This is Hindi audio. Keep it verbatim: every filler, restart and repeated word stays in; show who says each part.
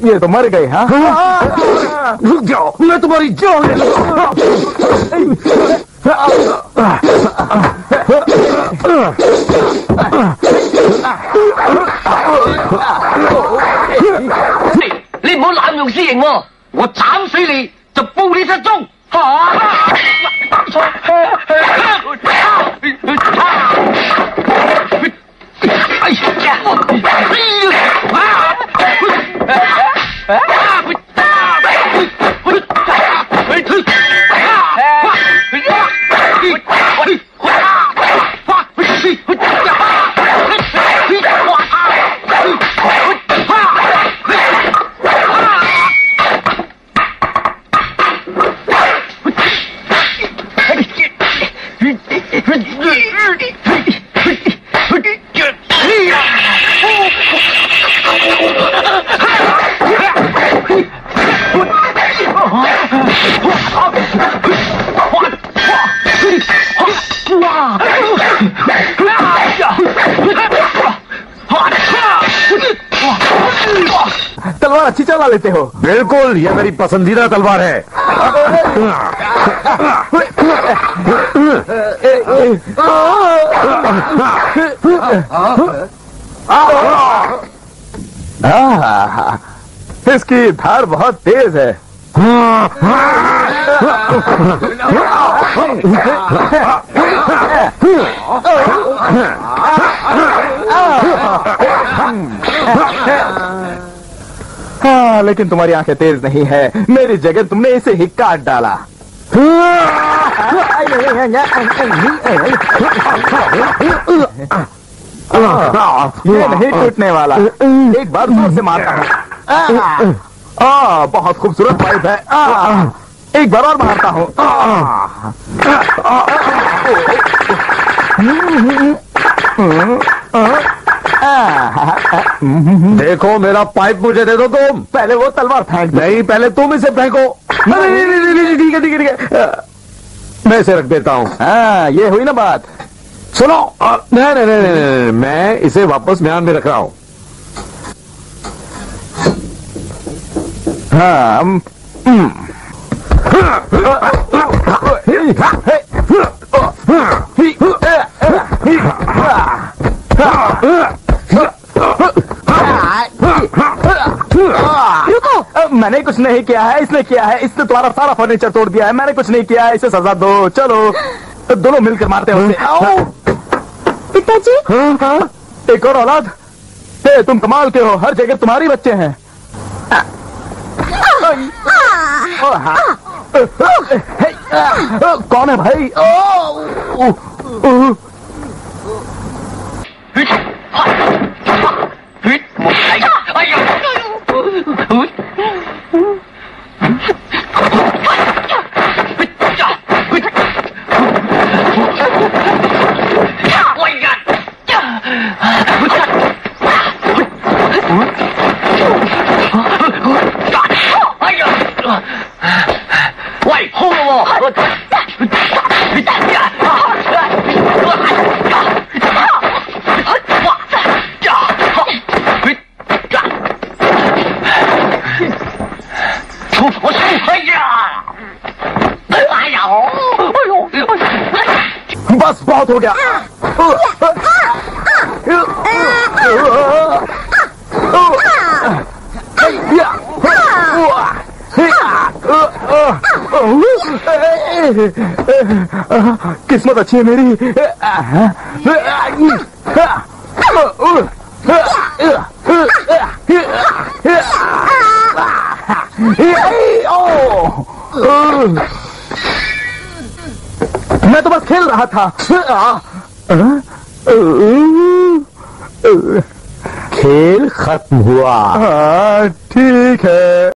Speaker 1: ये तो मर गए। हाँ
Speaker 2: रुक जाओ, मैं तुम्हारी जान ले लूंगा।
Speaker 3: 你唔好濫用私刑喎，我斬死你就報你失蹤。
Speaker 1: तलवार अच्छी चला लेते हो।
Speaker 2: बिल्कुल, ये मेरी पसंदीदा तलवार है।
Speaker 1: इसकी धार बहुत तेज है। हाँ, लेकिन तुम्हारी आंखें तेज नहीं है। मेरी जगह तुमने इसे ही काट डाला। ये नहीं टूटने वाला। एक बार जोर से मारता हूँ। आ, बहुत खूबसूरत पाइप है। आ, एक बार और मारता हूँ।
Speaker 2: देखो, मेरा पाइप मुझे दे दो तुम।
Speaker 1: पहले वो तलवार फेंक।
Speaker 2: नहीं, पहले तुम इसे फेंको। ठीक है ठीक है ठीक है, मैं इसे रख देता हूँ।
Speaker 1: हाँ, ये हुई ना बात।
Speaker 2: सुनो, नहीं नहीं नहीं नहीं, मैं इसे वापस म्यान में रख रहा हूँ।
Speaker 1: हाँ, रुको, मैंने कुछ नहीं किया है, इसने किया है। इसने तुम्हारा सारा फर्नीचर तोड़ दिया है। मैंने कुछ नहीं किया है, इसे सजा दो। चलो दोनों मिलकर मारते हैं उसे।
Speaker 4: पिताजी।
Speaker 1: हाँ हाँ, एक और औलाद। हे, तुम कमाल के हो, हर जगह तुम्हारी बच्चे हैं। कौन है भाई? बस बहुत हो गया। किस्मत अच्छी है मेरी। मैं तो बस खेल रहा था।
Speaker 2: खेल खत्म हुआ।
Speaker 1: ठीक है।